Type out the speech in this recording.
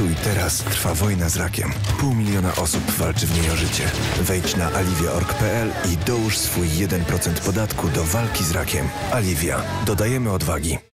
Tu i teraz trwa wojna z rakiem. 500 000 osób walczy w niej o życie. Wejdź na aliwia.org.pl i dołóż swój 1% podatku do walki z rakiem. Aliwia. Dodajemy odwagi.